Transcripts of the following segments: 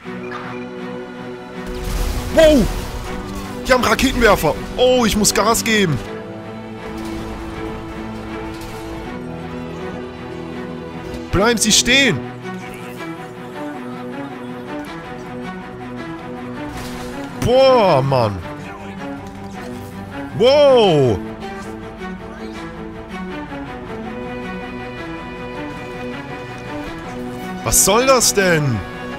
Wow! Die haben Raketenwerfer. Oh, ich muss Gas geben. Bleiben Sie stehen. Boah, Mann. Wow. Was soll das denn?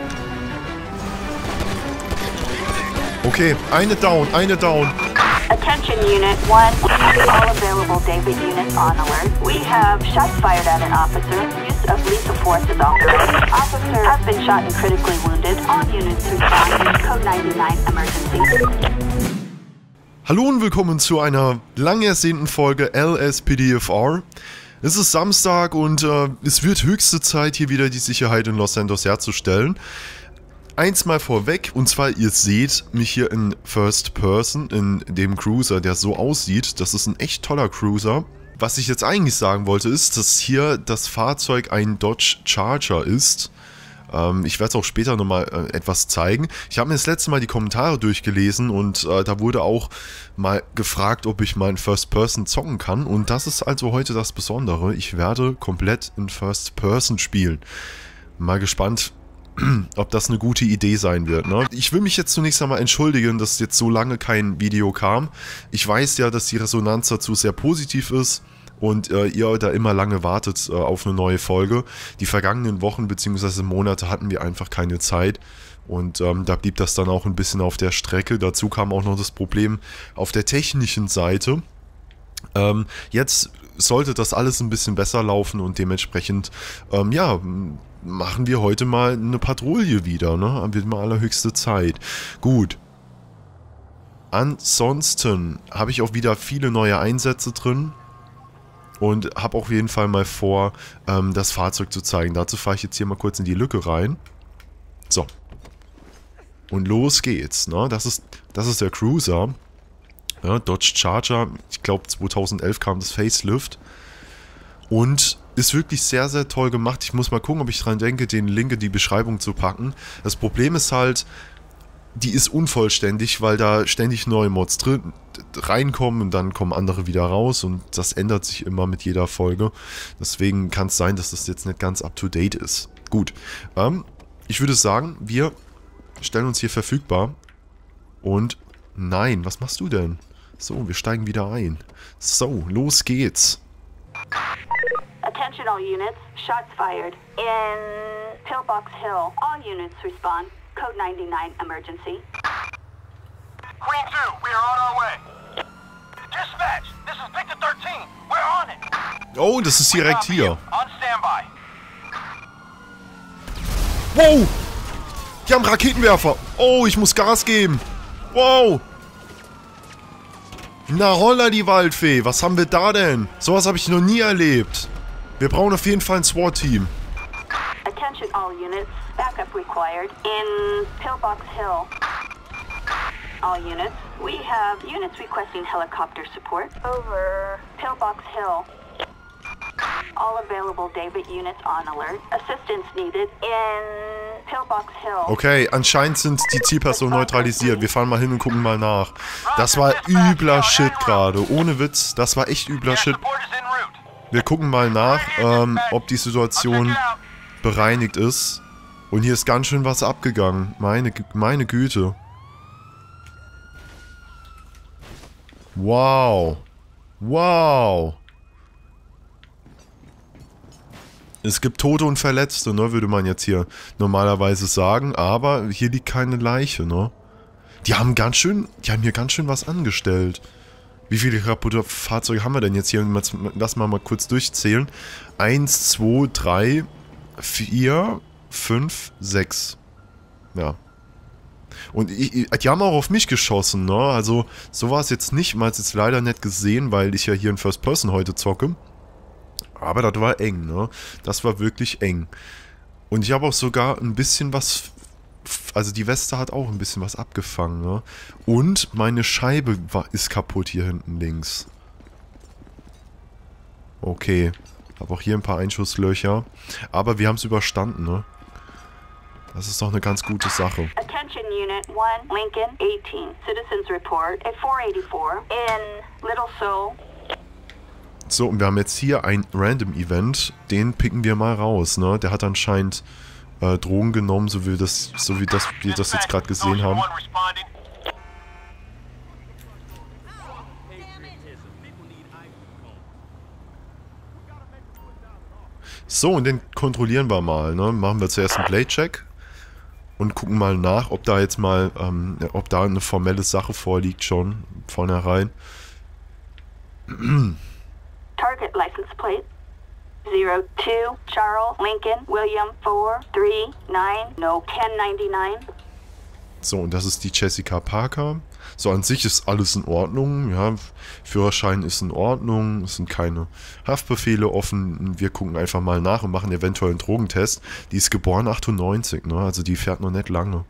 Okay, eine down, eine down. Attention Unit 1, all available David units on alert. We have shots fired at an officer. Use of lethal force is authorized. Officer has been shot and critically wounded. All units respond. Code 99 emergency. Hallo und willkommen zu einer lang ersehnten Folge LSPDFR. Es ist Samstag und es wird höchste Zeit, hier wieder die Sicherheit in Los Santos herzustellen. Eins mal vorweg, und zwar ihr seht mich hier in First Person, in dem Cruiser, der so aussieht. Das ist ein echt toller Cruiser. Was ich jetzt eigentlich sagen wollte ist, dass hier das Fahrzeug ein Dodge Charger ist. Ich werde es auch später nochmal etwas zeigen. Ich habe mir das letzte Mal die Kommentare durchgelesen und da wurde auch mal gefragt, ob ich mal in First Person zocken kann. Und das ist also heute das Besondere. Ich werde komplett in First Person spielen. Mal gespannt, ob das eine gute Idee sein wird, ne? Ich will mich jetzt zunächst einmal entschuldigen, dass jetzt so lange kein Video kam. Ich weiß ja, dass die Resonanz dazu sehr positiv ist und ihr da immer lange wartet auf eine neue Folge. Die vergangenen Wochen bzw. Monate hatten wir einfach keine Zeit und da blieb das dann auch ein bisschen auf der Strecke. Dazu kam auch noch das Problem auf der technischen Seite. Jetzt sollte das alles ein bisschen besser laufen und dementsprechend, ja, machen wir heute mal eine Patrouille wieder, ne? Wird mal allerhöchste Zeit. Gut. Ansonsten habe ich auch wieder viele neue Einsätze drin und habe auf jeden Fall mal vor, das Fahrzeug zu zeigen. Dazu fahre ich jetzt hier mal kurz in die Lücke rein. So. Und los geht's, ne? Das ist der Cruiser. Ja, Dodge Charger. Ich glaube 2011 kam das Facelift. Und ist wirklich sehr, sehr toll gemacht. Ich muss mal gucken, ob ich dran denke, den Link in die Beschreibung zu packen. Das Problem ist halt, die ist unvollständig, weil da ständig neue Mods drin reinkommen und dann kommen andere wieder raus und das ändert sich immer mit jeder Folge. Deswegen kann es sein, dass das jetzt nicht ganz up-to-date ist. Gut, ich würde sagen, wir stellen uns hier verfügbar und nein, was machst du denn? So, wir steigen wieder ein. So, los geht's. Attention all units, shots fired in Pillbox Hill. All units respond. Code 99 emergency. Queen 2, we are on our way. Dispatch, this is Victor 13. We're on it. Oh, das ist direkt hier. On standby. Wow! Die haben Raketenwerfer. Oh, ich muss Gas geben. Wow! Na holla die Waldfee, was haben wir da denn? Sowas habe ich noch nie erlebt. Wir brauchen auf jeden Fall ein SWAT-Team. Attention all units, backup required in Pillbox Hill. All units, we have units requesting helicopter support. Over. Pillbox Hill. All available David units on alert. Assistance needed in Pillbox Hill. Okay, anscheinend sind die Zielpersonen neutralisiert. Wir fahren mal hin und gucken mal nach. Das war übler Shit gerade. Ohne Witz, das war echt übler Shit. Wir gucken mal nach, ob die Situation bereinigt ist. Und hier ist ganz schön was abgegangen. Meine Güte. Wow. Wow. Es gibt Tote und Verletzte, ne, würde man jetzt hier normalerweise sagen. Aber hier liegt keine Leiche, ne. Die haben hier ganz schön was angestellt. Wie viele kaputte Fahrzeuge haben wir denn jetzt hier? Lass mal kurz durchzählen. 1, 2, 3, 4, 5, 6. Ja. Und die haben auch auf mich geschossen, ne? Also, so war es jetzt nicht. Man hat es jetzt leider nicht gesehen, weil ich ja hier in First Person heute zocke. Aber das war eng, ne? Das war wirklich eng. Und ich habe auch sogar ein bisschen was... Also die Weste hat auch ein bisschen was abgefangen, ne? Und meine Scheibe ist kaputt hier hinten links. Okay. Habe auch hier ein paar Einschusslöcher. Aber wir haben es überstanden, ne? Das ist doch eine ganz gute Sache. Attention Unit 1, Lincoln 18. Citizens report at 484 in Little Seoul. So, und wir haben jetzt hier ein Random Event. Den picken wir mal raus, ne? Der hat anscheinend Drogen genommen, so wie wir das jetzt gerade gesehen haben. So, und den kontrollieren wir mal, ne? Machen wir zuerst einen Play-Check und gucken mal nach, ob da jetzt mal, ob da eine formelle Sache vorliegt schon, vornherein. Target license plate 02 Charles Lincoln William 439 no 1099. So, und das ist die Jessica Parker. So, an sich ist alles in Ordnung. Ja, Führerschein ist in Ordnung. Es sind keine Haftbefehle offen. Wir gucken einfach mal nach und machen eventuell einen Drogentest. Die ist geboren 98, ne? Also die fährt noch nicht lange.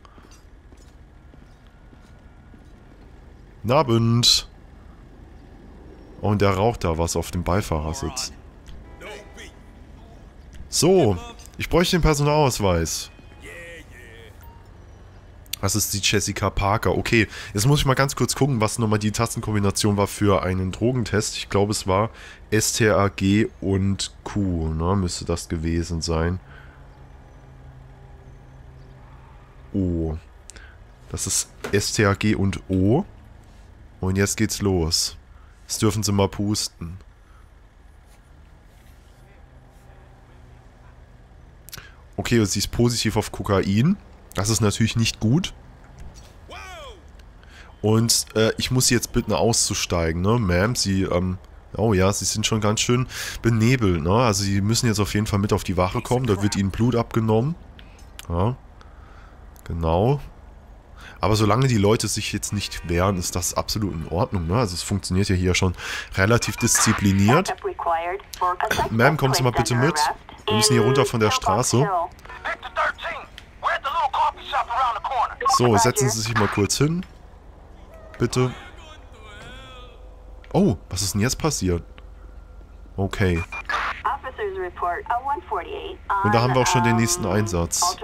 Guten Abend. Oh, und der raucht da was auf dem Beifahrersitz. So, ich bräuchte den Personalausweis. Das ist die Jessica Parker. Okay, jetzt muss ich mal ganz kurz gucken, was nochmal die Tastenkombination war für einen Drogentest. Ich glaube, es war STRG und Q, ne? Müsste das gewesen sein. O. Das ist STRG und O. Und jetzt geht's los. Jetzt dürfen sie mal pusten. Okay, sie ist positiv auf Kokain. Das ist natürlich nicht gut. Und ich muss sie jetzt bitten auszusteigen, ne? Ma'am, sie, oh ja, sie sind schon ganz schön benebelt, ne? Also sie müssen jetzt auf jeden Fall mit auf die Wache kommen. Da wird ihnen Blut abgenommen. Ja. Genau. Aber solange die Leute sich jetzt nicht wehren, ist das absolut in Ordnung, ne? Also es funktioniert ja hier schon relativ diszipliniert. Ma'am, kommen Sie mal bitte mit. Wir müssen hier runter von der Straße. So, setzen Sie sich mal kurz hin. Bitte. Oh, was ist denn jetzt passiert? Okay. Und da haben wir auch schon den nächsten Einsatz.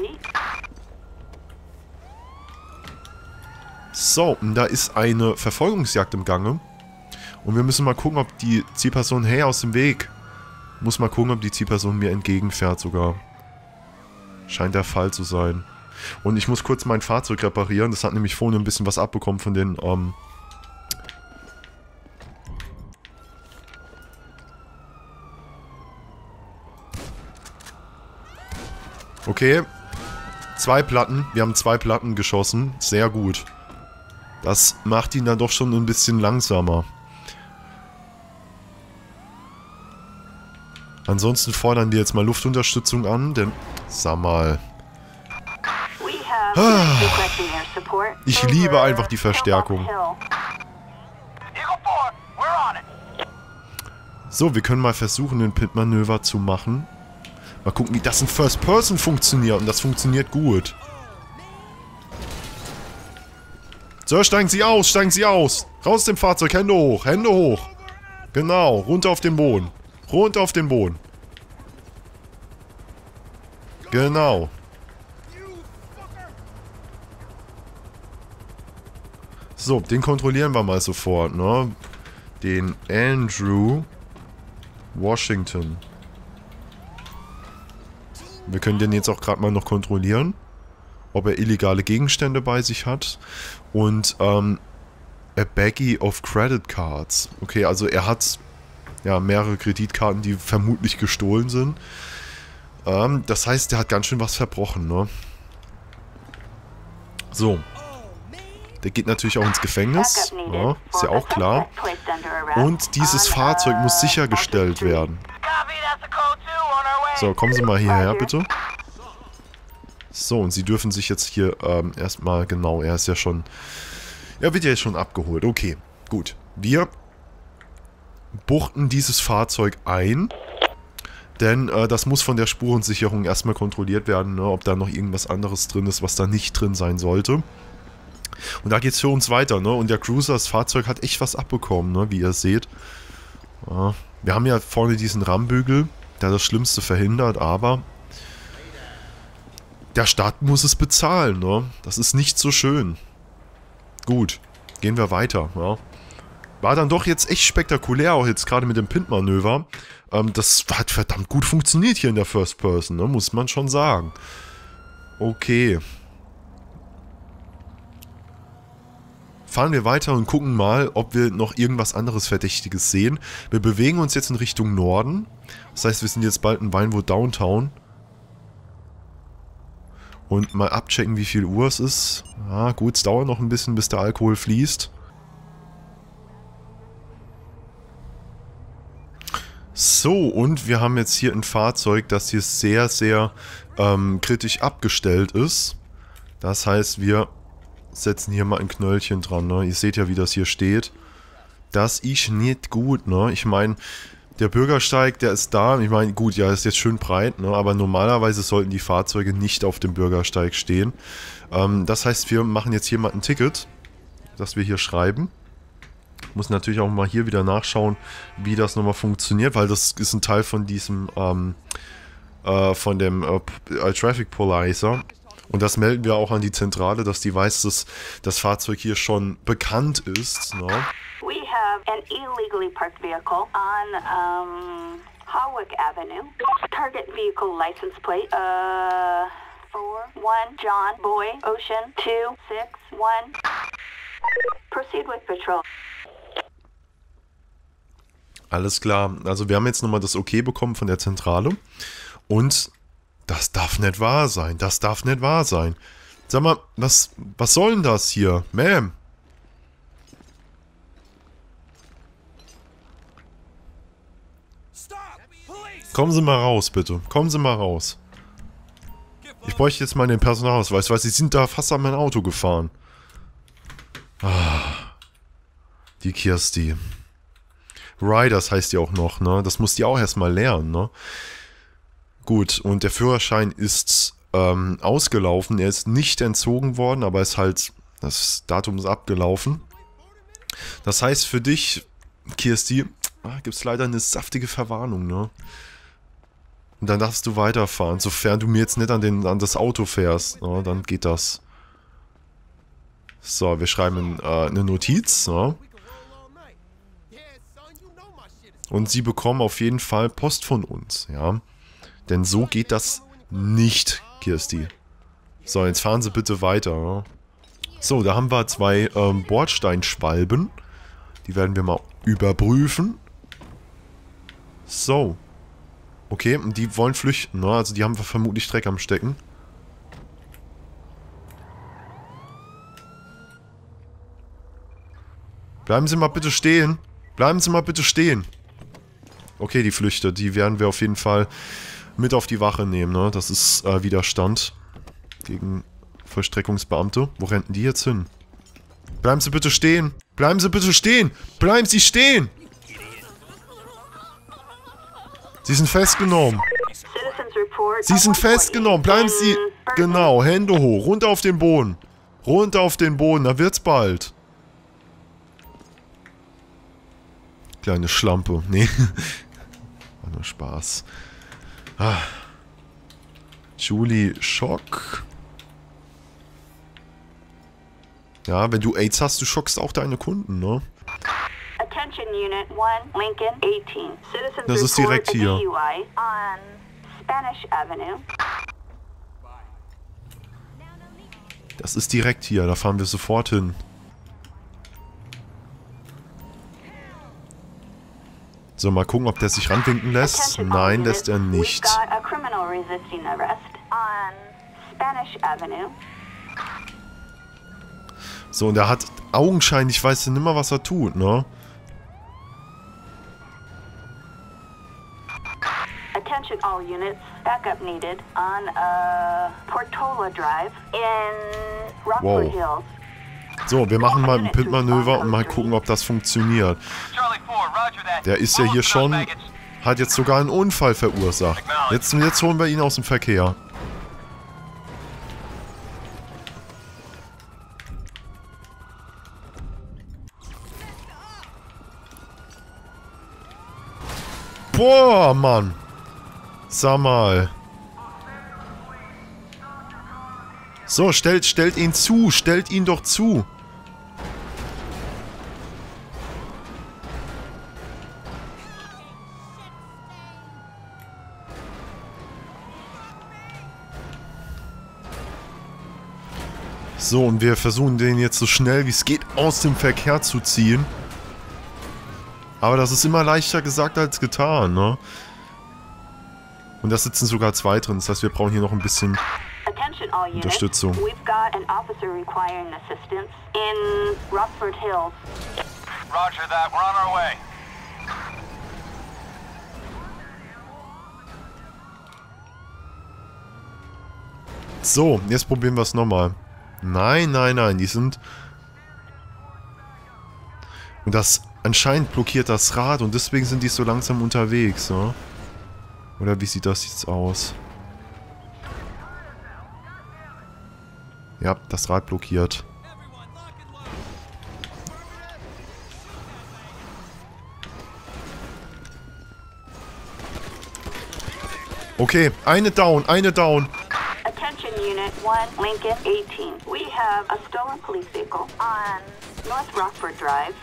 So, und da ist eine Verfolgungsjagd im Gange. Und wir müssen mal gucken, ob die Zielperson... Hey, aus dem Weg! Muss mal gucken, ob die Zielperson mir entgegenfährt sogar. Scheint der Fall zu sein. Und ich muss kurz mein Fahrzeug reparieren. Das hat nämlich vorhin ein bisschen was abbekommen von den, Okay. 2 Platten. Wir haben 2 Platten geschossen. Sehr gut. Das macht ihn dann doch schon ein bisschen langsamer. Ansonsten fordern die jetzt mal Luftunterstützung an, denn... Sag mal... Ich liebe einfach die Verstärkung. So, wir können mal versuchen, ein Pit-Manöver zu machen. Mal gucken, wie das in First Person funktioniert. Und das funktioniert gut. So, steigen Sie aus, steigen Sie aus. Raus aus dem Fahrzeug, Hände hoch, Hände hoch. Genau, runter auf den Boden. Runter auf den Boden. Genau. So, den kontrollieren wir mal sofort, ne? Den Andrew Washington. Wir können den jetzt auch gerade mal noch kontrollieren, ob er illegale Gegenstände bei sich hat. Und, a baggie of credit cards. Okay, also er hat ja mehrere Kreditkarten, die vermutlich gestohlen sind. Das heißt, der hat ganz schön was verbrochen, ne? So. Der geht natürlich auch ins Gefängnis, ja, ist ja auch klar. Und dieses Fahrzeug muss sichergestellt werden. So, kommen Sie mal hierher, bitte. So, und Sie dürfen sich jetzt hier erstmal, genau, er ist ja schon, er wird ja jetzt schon abgeholt. Okay, gut. Wir buchten dieses Fahrzeug ein, denn das muss von der Spurensicherung erstmal kontrolliert werden, ne, ob da noch irgendwas anderes drin ist, was da nicht drin sein sollte. Und da geht's für uns weiter, ne? Und der Cruiser, das Fahrzeug, hat echt was abbekommen, ne? Wie ihr seht. Ja, wir haben ja vorne diesen Rammbügel, der das Schlimmste verhindert, aber der Staat muss es bezahlen, ne? Das ist nicht so schön. Gut, gehen wir weiter, ja. War dann doch jetzt echt spektakulär, auch jetzt gerade mit dem Pint-Manöver. Das hat verdammt gut funktioniert hier in der First Person, ne? Muss man schon sagen. Okay. Fahren wir weiter und gucken mal, ob wir noch irgendwas anderes Verdächtiges sehen. Wir bewegen uns jetzt in Richtung Norden. Das heißt, wir sind jetzt bald in Vinewood Downtown. Und mal abchecken, wie viel Uhr es ist. Ja, gut, es dauert noch ein bisschen, bis der Alkohol fließt. So, und wir haben jetzt hier ein Fahrzeug, das hier sehr, sehr kritisch abgestellt ist. Das heißt, wir setzen hier mal ein Knöllchen dran, ne? Ihr seht ja, wie das hier steht. Das ist nicht gut, ne? Ich meine, der Bürgersteig, der ist da. Ich meine, gut, ja, ist jetzt schön breit, ne? Aber normalerweise sollten die Fahrzeuge nicht auf dem Bürgersteig stehen. Das heißt, wir machen jetzt hier mal ein Ticket, das wir hier schreiben. Ich muss natürlich auch mal hier wieder nachschauen, wie das nochmal funktioniert, weil das ist ein Teil von diesem, von dem Traffic Polarizer. Und das melden wir auch an die Zentrale, dass die weiß, dass das Fahrzeug hier schon bekannt ist. Ne? We have an illegally parked vehicle on Hawick Avenue. Target vehicle license plate 41 John Boy Ocean 261. Proceed with patrol. Alles klar. Also wir haben jetzt nochmal das Okay bekommen von der Zentrale. Und das darf nicht wahr sein. Das darf nicht wahr sein. Sag mal, was soll denn das hier? Ma'am. Kommen Sie mal raus, bitte. Kommen Sie mal raus. Ich bräuchte jetzt mal den Personalausweis, weil Sie sind da fast an mein Auto gefahren. Ah, die Kirsti. Riders heißt die auch noch, ne? Das muss die auch erstmal lernen, ne? Gut, und der Führerschein ist ausgelaufen. Er ist nicht entzogen worden, aber ist halt, das Datum ist abgelaufen. Das heißt für dich, Kirsti, gibt es leider eine saftige Verwarnung, ne? Und dann darfst du weiterfahren, sofern du mir jetzt nicht an das Auto fährst, ne? Dann geht das. So, wir schreiben eine Notiz, ne? Und sie bekommen auf jeden Fall Post von uns, ja? Denn so geht das nicht, Kirsti. So, jetzt fahren Sie bitte weiter. Ja? So, da haben wir zwei Bordsteinschwalben. Die werden wir mal überprüfen. So. Okay, und die wollen flüchten, ne? Also die haben wir vermutlich Dreck am Stecken. Bleiben Sie mal bitte stehen. Bleiben Sie mal bitte stehen. Okay, die Flüchter, die werden wir auf jeden Fall mit auf die Wache nehmen, ne? Das ist Widerstand gegen Vollstreckungsbeamte. Wo rennen die jetzt hin? Bleiben Sie bitte stehen! Bleiben Sie bitte stehen! Bleiben Sie stehen! Sie sind festgenommen! Sie sind festgenommen! Bleiben Sie... Genau, Hände hoch, runter auf den Boden! Runter auf den Boden, da wird's bald! Kleine Schlampe. Nee. War nur Spaß. Ah. Julie Schock. Ja, wenn du AIDS hast, du schockst auch deine Kunden, ne? Attention Unit 1, Lincoln 18. Citizens Das ist direkt hier. DUI on Spanish Avenue. Das ist direkt hier, da fahren wir sofort hin. So, mal gucken, ob der sich ranwinken lässt. Nein, lässt er nicht. So, und er hat augenscheinlich, ich weiß nicht mehr, was er tut, ne? Attention all units, backup needed on Portola Drive in Rockwood Hills. So, wir machen mal ein Pit-Manöver und mal gucken, ob das funktioniert. Der ist ja hier schon... Hat jetzt sogar einen Unfall verursacht. Jetzt holen wir ihn aus dem Verkehr. Boah, Mann. Sag mal. So, stellt ihn zu. Stellt ihn doch zu. So, und wir versuchen den jetzt so schnell wie es geht aus dem Verkehr zu ziehen. Aber das ist immer leichter gesagt als getan, ne? Und da sitzen sogar 2 drin, das heißt, wir brauchen hier noch ein bisschen Unterstützung. We've got an officer requiring assistance in Rockford Hills. Roger that. We're on our way. So, jetzt probieren wir es nochmal. Nein, nein, nein, die sind... Und das... Anscheinend blockiert das Rad und deswegen sind die so langsam unterwegs, ne? Oder wie sieht das jetzt aus? Ja, das Rad blockiert. Okay, eine down, eine down. Attention Unit 1, Lincoln 18. We have a stolen police vehicle on North Rockford Drive.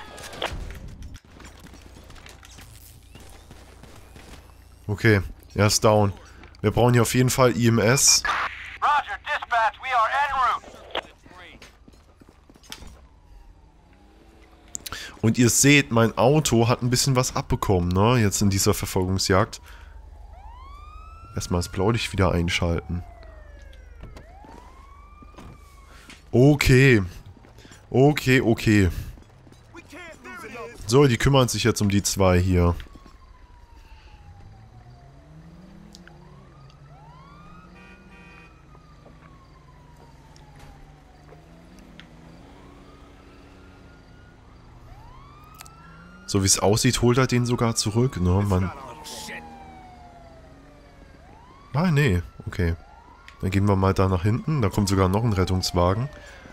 Okay, er ist down. Wir brauchen hier auf jeden Fall EMS. Roger, dispatch. We are en route. Und ihr seht, mein Auto hat ein bisschen was abbekommen, ne? Jetzt in dieser Verfolgungsjagd. Erstmal das Blaulicht wieder einschalten. Okay. Okay, okay. So, die kümmern sich jetzt um die 2 hier. So wie es aussieht, holt er den sogar zurück, ne? Man. Ah, nee. Okay. Dann gehen wir mal da nach hinten. Da kommt sogar noch ein Rettungswagen.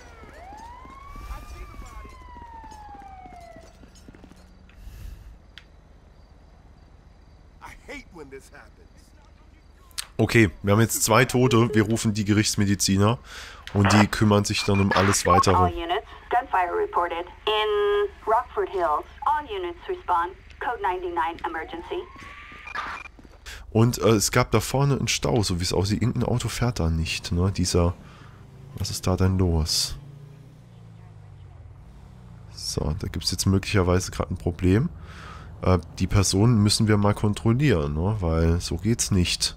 Okay, wir haben jetzt 2 Tote. Wir rufen die Gerichtsmediziner. Und die kümmern sich dann um alles Weitere. All units, gunfire reported in Rockford Hills. All units respond. Code 99 emergency. Und es gab da vorne einen Stau, so wie es aussieht. Irgendein Auto fährt da nicht, ne? Dieser... Was ist da denn los? So, da gibt es jetzt möglicherweise gerade ein Problem. Die Person müssen wir mal kontrollieren, ne? Weil so geht's nicht.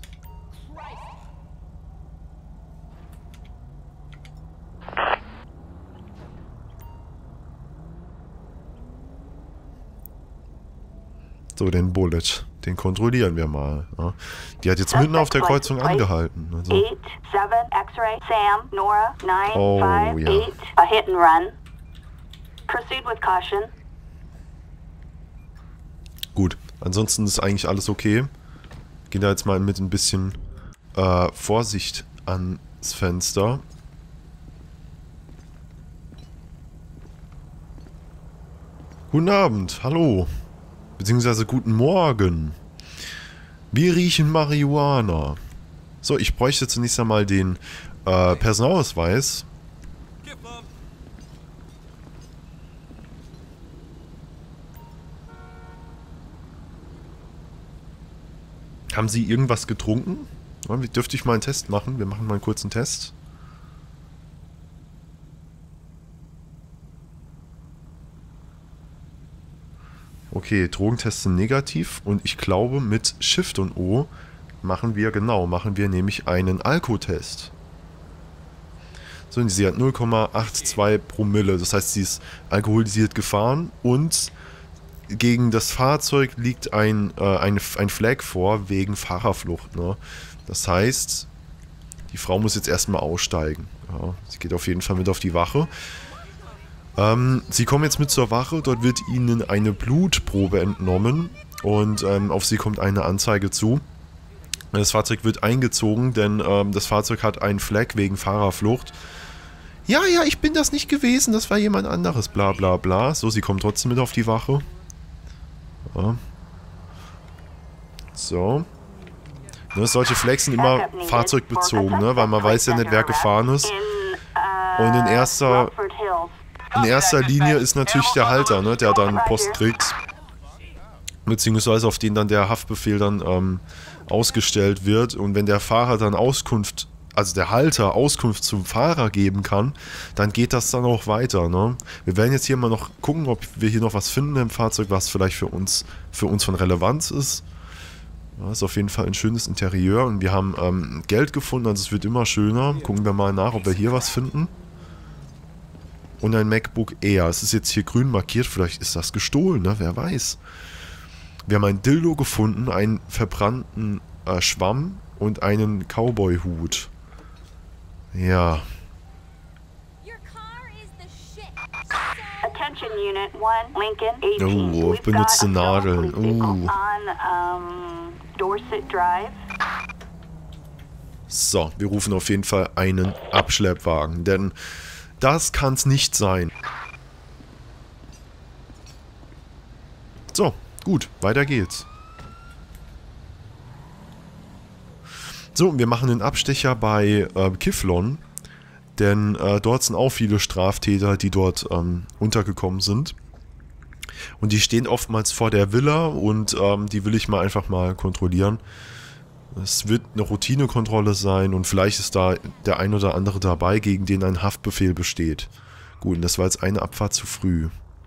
So, den Bullet. Den kontrollieren wir mal. Ja. Die hat jetzt mitten auf der Kreuzung angehalten. Also. 8, 7, X-Ray, Sam, Nora, 9, Oh, 5, ja. 8, a hit and run. Proceed with caution. Gut, ansonsten ist eigentlich alles okay. Gehen da jetzt mal mit ein bisschen Vorsicht ans Fenster. Guten Abend, hallo. Beziehungsweise guten Morgen. Wir riechen Marihuana. So, ich bräuchte zunächst einmal den Personalausweis. Haben Sie irgendwas getrunken? Dürfte ich mal einen Test machen? Wir machen mal einen kurzen Test. Okay, Drogentests sind negativ und ich glaube mit Shift und O machen wir nämlich einen Alkotest. So, und sie hat 0,82 Promille, das heißt, sie ist alkoholisiert gefahren und gegen das Fahrzeug liegt ein Flag vor wegen Fahrerflucht, ne? Das heißt, die Frau muss jetzt erstmal aussteigen. Ja, sie geht auf jeden Fall mit auf die Wache. Sie kommen jetzt mit zur Wache, dort wird ihnen eine Blutprobe entnommen und auf sie kommt eine Anzeige zu. Das Fahrzeug wird eingezogen, denn das Fahrzeug hat einen Flag wegen Fahrerflucht. Ja, ich bin das nicht gewesen, das war jemand anderes, bla bla bla. So, sie kommen trotzdem mit auf die Wache. Ja. So. Ne, solche Flags sind immer fahrzeugbezogen, ne, weil man weiß ja nicht, wer gefahren ist. Und in erster Rockford Hills. Linie ist natürlich der Halter, ne, der dann Post kriegt. Beziehungsweise auf den dann der Haftbefehl dann ausgestellt wird. Und wenn der Fahrer dann Auskunft, also der Halter Auskunft zum Fahrer geben kann, dann geht das dann auch weiter, ne? Wir werden jetzt hier mal noch gucken, ob wir hier noch was finden im Fahrzeug, was vielleicht für uns von Relevanz ist. Ja, ist auf jeden Fall ein schönes Interieur und wir haben Geld gefunden, also es wird immer schöner. Gucken wir mal nach, ob wir hier was finden. Und ein MacBook Air. Es ist jetzt hier grün markiert, vielleicht ist das gestohlen, ne? Wer weiß. Wir haben ein Dildo gefunden, einen verbrannten Schwamm und einen Cowboy-Hut. Ja. Attention Unit 1, Lincoln 18. Oh, benutzte Nadeln. On Dorset Drive. So, wir rufen auf jeden Fall einen Abschleppwagen, denn das kann es nicht sein. So, gut, weiter geht's. So, wir machen einen Abstecher bei Kiflon, denn dort sind auch viele Straftäter, die dort untergekommen sind. Und die stehen oftmals vor der Villa und die will ich mal einfach mal kontrollieren. Es wird eine Routinekontrolle sein und vielleicht ist da der ein oder andere dabei, gegen den ein Haftbefehl besteht. Gut, und das war jetzt eine Abfahrt zu früh.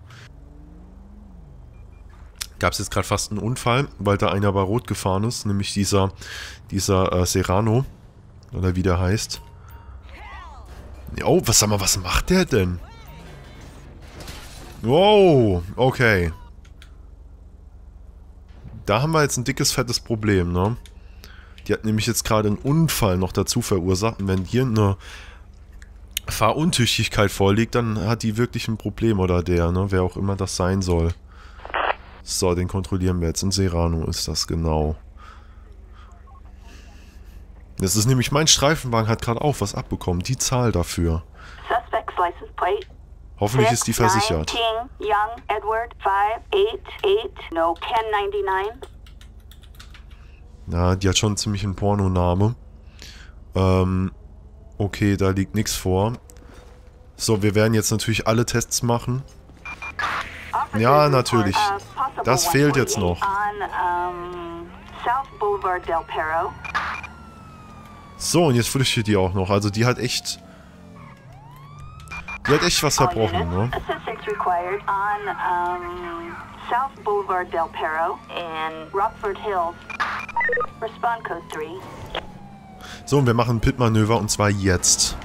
Gab es jetzt gerade fast einen Unfall, weil da einer bei Rot gefahren ist, nämlich dieser Serrano, oder wie der heißt. Oh, was macht der denn? Wow, okay. Da haben wir jetzt ein dickes, fettes Problem, ne? Die hat nämlich jetzt gerade einen Unfall noch dazu verursacht. Und wenn hier eine Fahruntüchtigkeit vorliegt, dann hat die wirklich ein Problem, oder der, ne? Wer auch immer das sein soll. So, den kontrollieren wir jetzt. In Serrano ist das genau. Das ist nämlich, mein Streifenwagen hat gerade auch was abbekommen. Die Zahl dafür. Suspect's license plate. Hoffentlich ist die versichert. King, Young, Edward, 588, no 1099. Ja, die hat schon einen ziemlichen Pornoname. Okay, da liegt nichts vor. So, wir werden jetzt natürlich alle Tests machen. Ja, natürlich. Das fehlt jetzt noch. So, und jetzt flüchtet die auch noch. Also die hat echt... Die hat echt was verbrochen, ne? Assistance required on South Boulevard Del Perro and Rockford Hills. Respond code 3. So, und wir machen ein Pit-Manöver und zwar jetzt.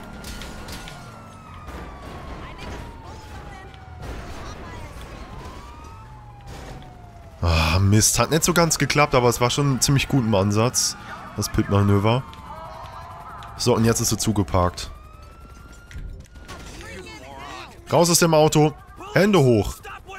Ah, Mist. Hat nicht so ganz geklappt, aber es war schon ein ziemlich guter Ansatz. Das Pit-Manöver. So, und jetzt ist sie zugeparkt. Raus aus dem Auto. Hände hoch.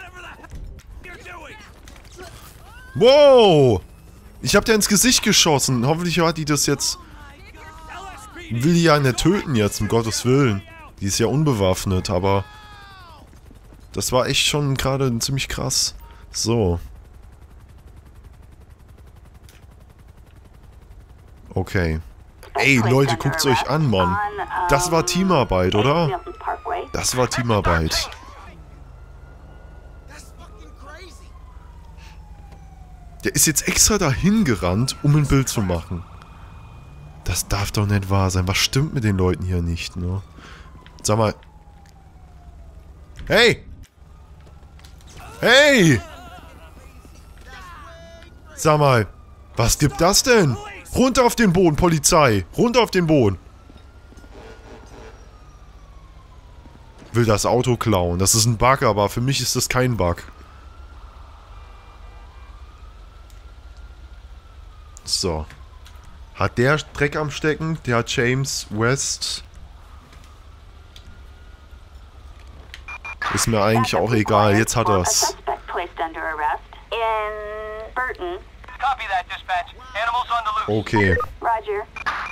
Wow! Ich hab dir ins Gesicht geschossen. Hoffentlich hat die das jetzt... Will die ja nicht töten jetzt, um Gottes Willen. Die ist ja unbewaffnet, aber... Das war echt schon gerade ziemlich krass. So. Okay. Ey, Leute, guckt's euch an, Mann. Das war Teamarbeit, oder? Das war Teamarbeit. Der ist jetzt extra dahin gerannt, um ein Bild zu machen. Das darf doch nicht wahr sein. Was stimmt mit den Leuten hier nicht, ne? Sag mal. Hey! Hey! Sag mal. Was gibt das denn? Runter auf den Boden, Polizei! Runter auf den Boden! Will das Auto klauen. Das ist ein Bug, aber für mich ist das kein Bug. So. Hat der Dreck am Stecken? Der hat James West. Ist mir eigentlich auch egal. Jetzt hat er's. Okay. Roger.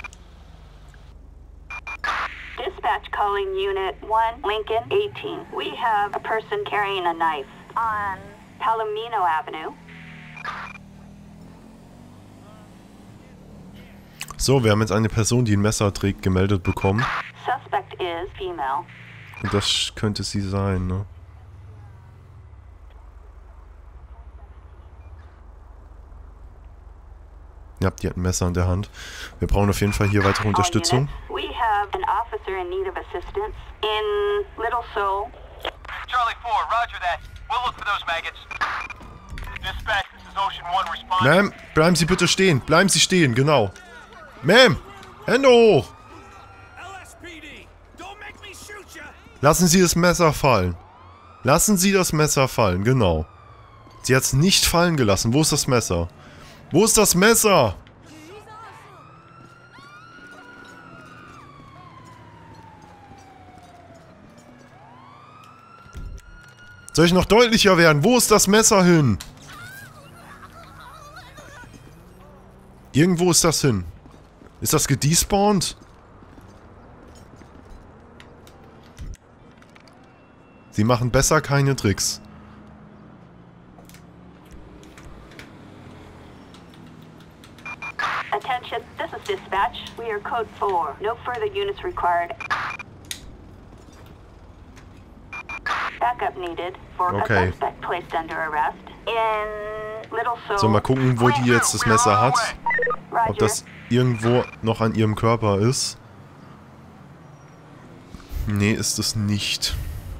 Dispatch calling Unit 1, Lincoln 18. We have a person carrying a knife on Palomino Avenue. So, wir haben jetzt eine Person, die ein Messer trägt, gemeldet bekommen. Suspect is female. Und das könnte sie sein, ne? Ja, die hat ein Messer in der Hand. Wir brauchen auf jeden Fall hier weitere Unterstützung. We have an officer in need of assistance in Little Seoul. Charlie 4, roger that. We'll look for those maggots. Dispatch, this is Ocean 1 responding. Ma'am, bleiben Sie bitte stehen. Bleiben Sie stehen, genau. Ma'am, Hände hoch. LSPD, don't make me shoot ya. Lassen Sie das Messer fallen. Lassen Sie das Messer fallen, genau. Sie hat es nicht fallen gelassen. Wo ist das Messer? Wo ist das Messer? Soll ich noch deutlicher werden? Wo ist das Messer hin? Irgendwo ist das hin. Ist das gedespawnt? Sie machen besser keine Tricks. Attention, this is dispatch. We are code 4. No further units required. Backup needed for Okay. a suspect placed under arrest in Little Seoul. So, mal gucken, wo die jetzt das Messer hat. Ob Roger. das irgendwo noch an ihrem Körper ist. Nee, ist es nicht.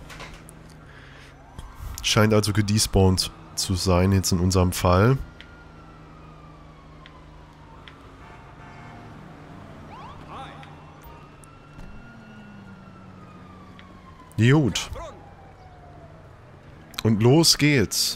Scheint also gedespawnt zu sein, jetzt in unserem Fall. Gut. Und los geht's.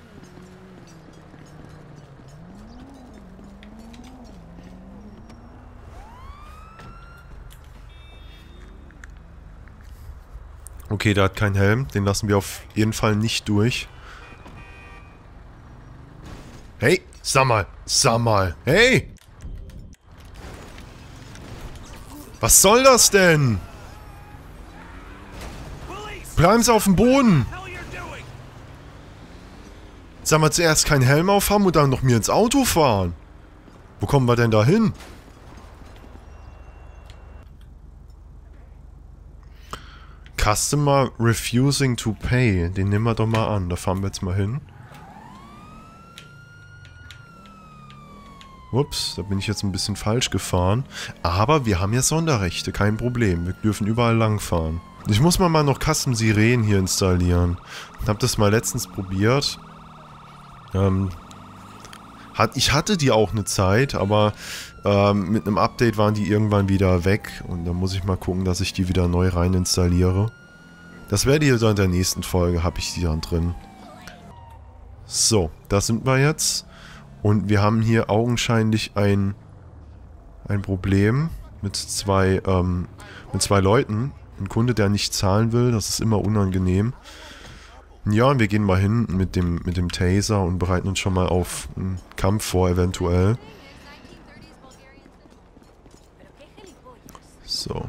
Okay, der hat keinen Helm. Den lassen wir auf jeden Fall nicht durch. Hey, sag mal. Hey! Was soll das denn? Bleiben Sie auf dem Boden! Sagen wir zuerst keinen Helm aufhaben und dann noch mir ins Auto fahren. Wo kommen wir denn da hin? Customer refusing to pay. Den nehmen wir doch mal an. Da fahren wir jetzt mal hin. Ups, da bin ich jetzt ein bisschen falsch gefahren. Aber wir haben ja Sonderrechte, kein Problem. Wir dürfen überall lang fahren. Ich muss mal noch Custom Sirenen hier installieren. Ich habe das mal letztens probiert. Ich hatte die auch eine Zeit, aber mit einem Update waren die irgendwann wieder weg. Und da muss ich mal gucken, dass ich die wieder neu rein installiere. Das werde ich dann in der nächsten Folge, habe ich die dann drin. So, da sind wir jetzt. Und wir haben hier augenscheinlich ein Problem mit zwei Leuten. Ein Kunde, der nicht zahlen will, das ist immer unangenehm. Ja, und wir gehen mal hin mit dem Taser und bereiten uns schon mal auf einen Kampf vor, eventuell. So.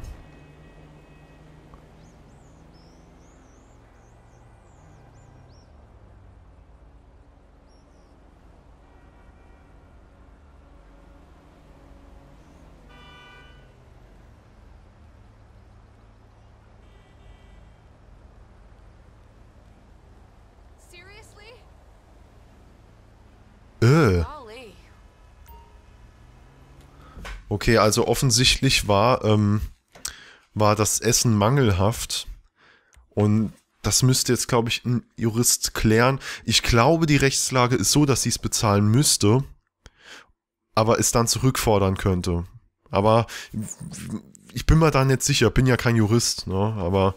Okay, also offensichtlich war das Essen mangelhaft. Und das müsste jetzt, glaube ich, ein Jurist klären. Ich glaube, die Rechtslage ist so, dass sie es bezahlen müsste, aber es dann zurückfordern könnte. Aber ich bin mir da nicht sicher, bin ja kein Jurist, ne? Aber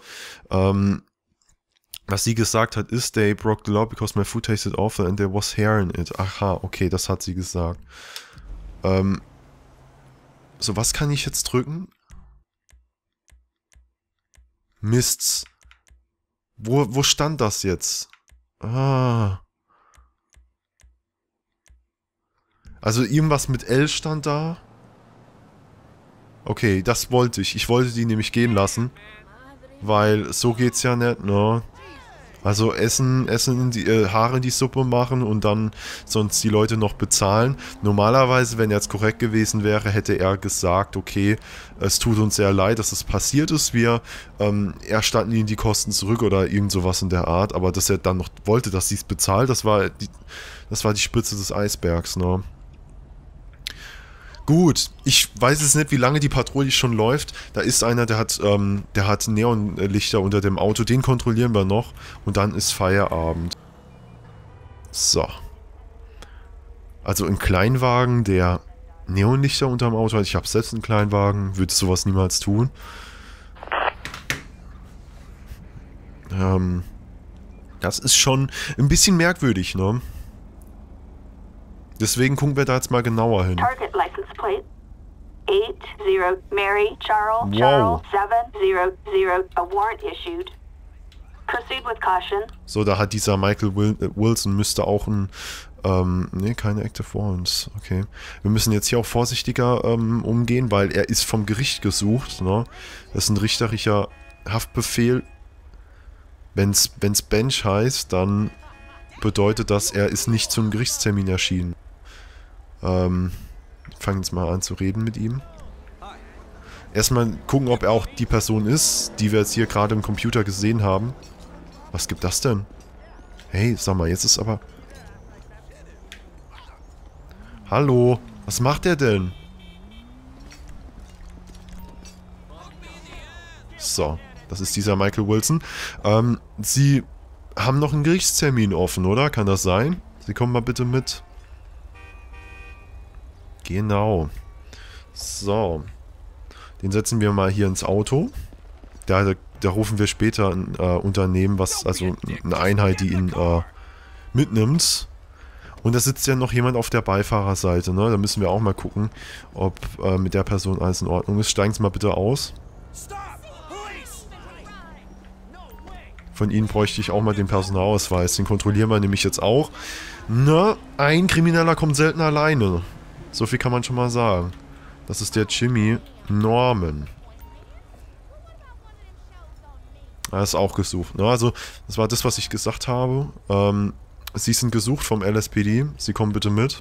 was sie gesagt hat, ist, they broke the law because my food tasted awful and there was hair in it. Aha, okay, das hat sie gesagt. So, was kann ich jetzt drücken? Mists. Wo stand das jetzt? Ah. Also irgendwas mit L stand da. Okay, das wollte ich. Ich wollte die nämlich gehen lassen. Weil so geht's ja nicht, ne? Also Essen in die, Haare in die Suppe machen und dann sonst die Leute noch bezahlen. Normalerweise, wenn er jetzt korrekt gewesen wäre, hätte er gesagt, okay, es tut uns sehr leid, dass es passiert ist. Wir erstatten ihnen die Kosten zurück oder irgend sowas in der Art. Aber dass er dann noch wollte, dass sie es bezahlt, das war die Spitze des Eisbergs, ne? Gut, ich weiß jetzt nicht, wie lange die Patrouille schon läuft. Da ist einer, der hat Neonlichter unter dem Auto. Den kontrollieren wir noch. Und dann ist Feierabend. So. Also ein Kleinwagen, der Neonlichter unter dem Auto hat. Ich habe selbst einen Kleinwagen. Würde sowas niemals tun. Das ist schon ein bisschen merkwürdig, ne? Deswegen gucken wir da jetzt mal genauer hin. Target license plate 80 Mary Charles Wow. Charles 700. A warrant issued. Proceed with caution. So, da hat dieser Michael Wilson müsste auch ein... ne, keine Active Warrants. Okay. Wir müssen jetzt hier auch vorsichtiger umgehen, weil er ist vom Gericht gesucht, ne? Das ist ein richterlicher Haftbefehl. Wenn's Bench heißt, dann bedeutet das, er ist nicht zum Gerichtstermin erschienen. Fangen jetzt mal an zu reden mit ihm. Erstmal gucken, ob er auch die Person ist, die wir jetzt hier gerade im Computer gesehen haben. Was gibt das denn? Hey, sag mal, jetzt ist aber... Hallo, was macht der denn? So, das ist dieser Michael Wilson. Sie haben noch einen Gerichtstermin offen, oder? Kann das sein? Sie kommen mal bitte mit. Genau. So. Den setzen wir mal hier ins Auto. Da rufen wir später ein Unternehmen, also eine Einheit, die ihn mitnimmt. Und da sitzt ja noch jemand auf der Beifahrerseite, ne? Da müssen wir auch mal gucken, ob mit der Person alles in Ordnung ist. Steigen Sie mal bitte aus. Von Ihnen bräuchte ich auch mal den Personalausweis. Den kontrollieren wir nämlich jetzt auch. Na, ein Krimineller kommt selten alleine. So viel kann man schon mal sagen. Das ist der Jimmy Norman. Er ist auch gesucht. Ne? Also, das war das, was ich gesagt habe. Sie sind gesucht vom LSPD. Sie kommen bitte mit.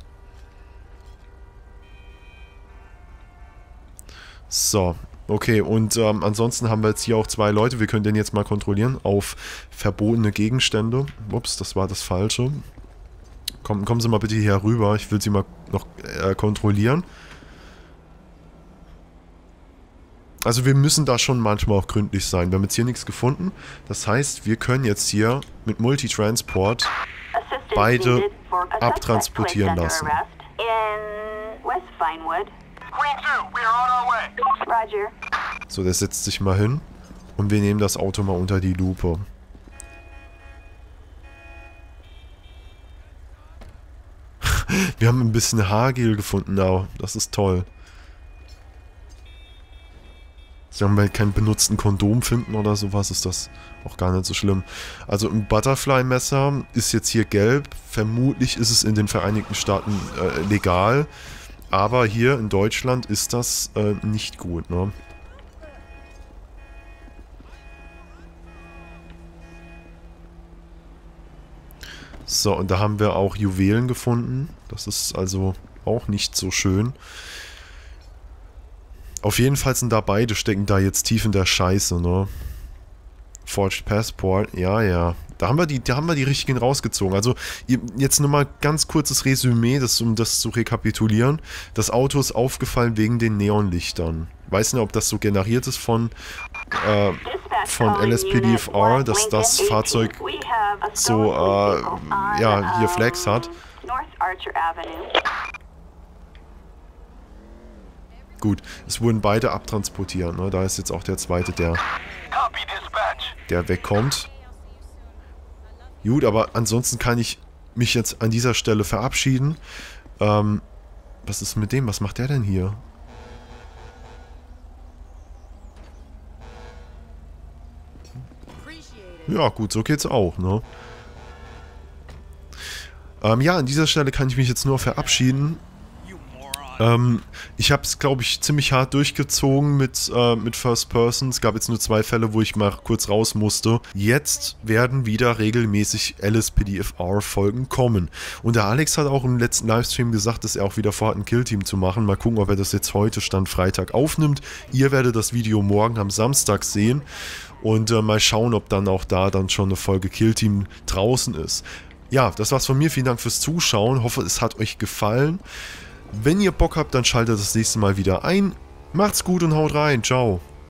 So. Okay, und ansonsten haben wir jetzt hier auch 2 Leute. Wir können den jetzt mal kontrollieren auf verbotene Gegenstände. Ups, das war das Falsche. Kommen Sie mal bitte hier rüber. Ich will Sie mal noch kontrollieren. Also wir müssen da schon manchmal auch gründlich sein. Wir haben jetzt hier nichts gefunden. Das heißt, wir können jetzt hier mit Multitransport beide abtransportieren lassen. So, der setzt sich mal hin. Und wir nehmen das Auto mal unter die Lupe. Wir haben ein bisschen Haargel gefunden, auch. Das ist toll. Wenn wir keinen benutzten Kondom finden oder sowas, ist das auch gar nicht so schlimm. Also ein Butterfly-Messer ist jetzt hier gelb. Vermutlich ist es in den Vereinigten Staaten legal. Aber hier in Deutschland ist das nicht gut, ne? So, und da haben wir auch Juwelen gefunden. Das ist also auch nicht so schön. Auf jeden Fall sind da beide, stecken da jetzt tief in der Scheiße, ne? Forged Passport, ja. Da haben wir die richtigen rausgezogen. Also, jetzt nochmal ganz kurzes Resümee, um das zu rekapitulieren. Das Auto ist aufgefallen wegen den Neonlichtern. Weiß nicht, ob das so generiert ist von LSPDFR, dass das Fahrzeug so, ja, hier Flags hat. Gut, es wurden beide abtransportiert, ne? Da ist jetzt auch der zweite, der wegkommt. Gut, aber ansonsten kann ich mich jetzt an dieser Stelle verabschieden. Was ist mit dem? Was macht der denn hier? Ja, gut, so geht's auch, ne? Ja, an dieser Stelle kann ich mich jetzt nur verabschieden. Ich habe es, glaube ich, ziemlich hart durchgezogen mit First Person. Es gab jetzt nur 2 Fälle, wo ich mal kurz raus musste. Jetzt werden wieder regelmäßig LSPDFR-Folgen kommen. Und der Alex hat auch im letzten Livestream gesagt, dass er auch wieder vorhat, ein Killteam zu machen. Mal gucken, ob er das jetzt heute, Stand Freitag, aufnimmt. Ihr werdet das Video morgen am Samstag sehen. Und mal schauen, ob dann auch da dann schon eine Folge Killteam draußen ist. Ja, das war's von mir. Vielen Dank fürs Zuschauen. Hoffe, es hat euch gefallen. Wenn ihr Bock habt, dann schaltet das nächste Mal wieder ein. Macht's gut und haut rein. Ciao.